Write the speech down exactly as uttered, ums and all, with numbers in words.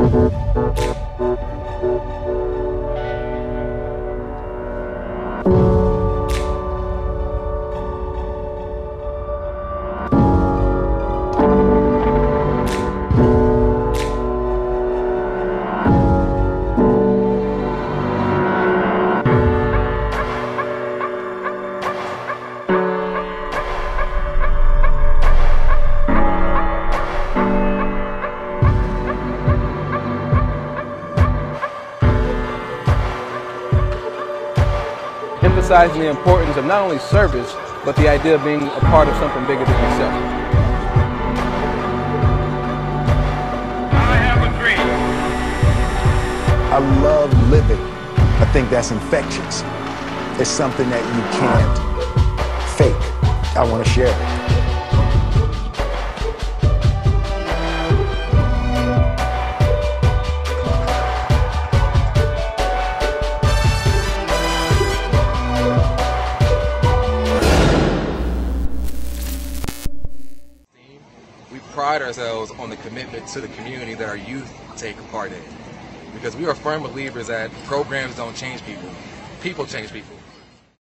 Emphasizing the importance of not only service, but the idea of being a part of something bigger than yourself. I have a dream. I love living. I think that's infectious. It's something that you can't fake. I want to share it. We pride ourselves on the commitment to the community that our youth take part in. Because we are firm believers that programs don't change people, people change people.